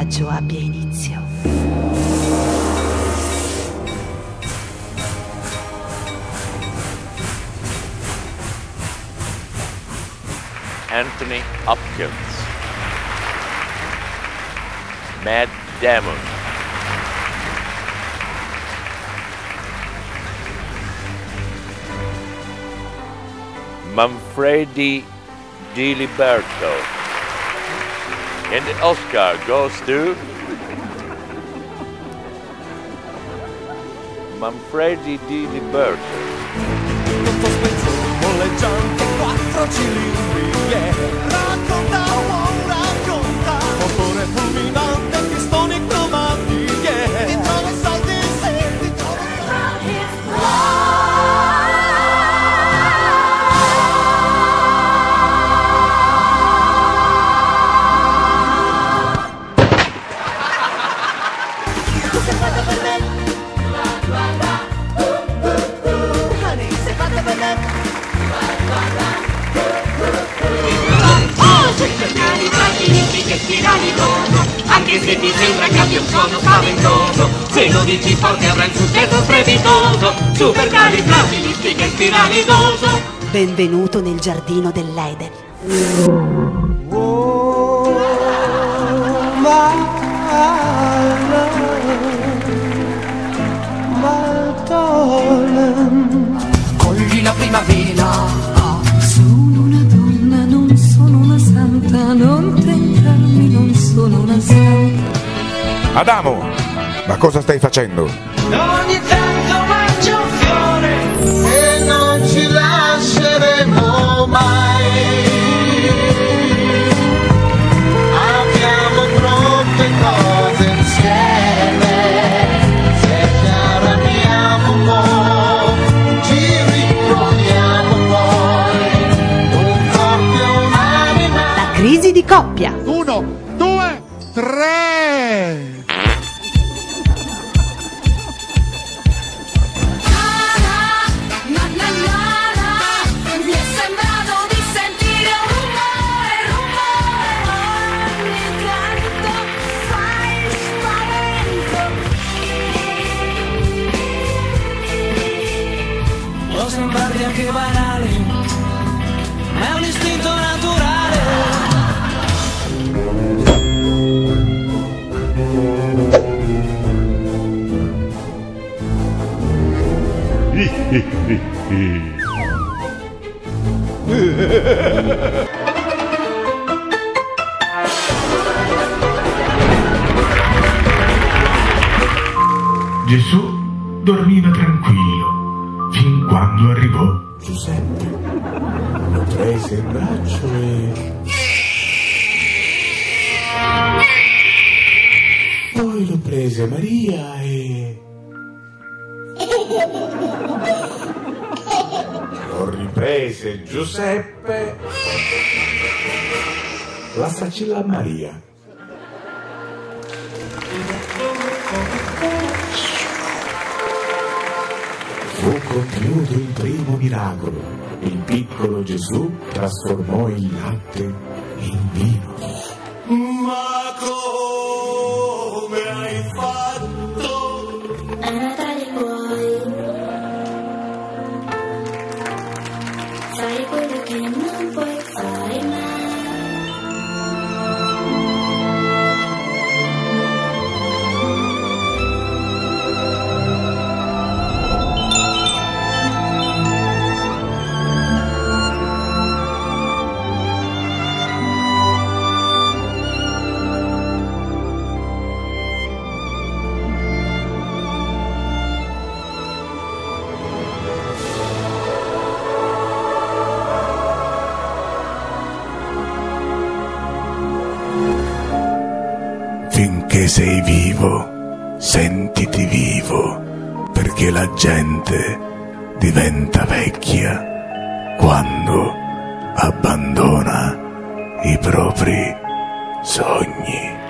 viaggio abbia inizio. Anthony Hopkins, Matt Damon, Manfredi Di Liberto, and the Oscar goes to Manfredi Di Liberto. Tutto spezzoso, molleggiante, 4 cilindri, yeah. Racconta, motore fulminante, pistoni cromati, yeah. Ti trovi soldi, sì, ti trovi tu sei fatta per me. Honey, sei fatta per me. Cercare facili che tirare dopo, anche se ti sembra che abbia un suono spaventoso, se lo dici forte avrai il successo strepitoso, supercalifragilistichespiralidoso. Benvenuto nel giardino dell'Eden. Oh, my love, my darling. Cogli la primavera. Sono una donna, non sono una santa, non tentarmi, non sono una santa. Adamo, ma cosa stai facendo? Ogni tanto mangio un fiore e non ci lasceremo mai. Abbiamo troppe cose insieme. Se ci arrabbiamo un po', ci ritroviamo poi. Un corpo e un'anima. La crisi di coppia. 1, 2, 3. Mi è sembrato di sentire un rumore, ogni tanto fai spavento. Può sembrarti anche banale, ma è un istinto naturale. Gesù dormiva tranquillo fin quando arrivò Giuseppe lo prese in braccio e poi lo prese Maria e lo riprese Giuseppe, la facilla a Maria. Fu compiuto il primo miracolo. Il piccolo Gesù trasformò il latte in vino. Ma come hai fatto? A Natale puoi fare quello che non puoi fare mai. Finché sei vivo, sentiti vivo, perché la gente diventa vecchia quando abbandona i propri sogni.